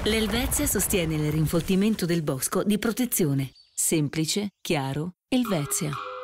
L'Helvetia sostiene il rinfoltimento del bosco di protezione. Semplice, chiaro, Helvetia.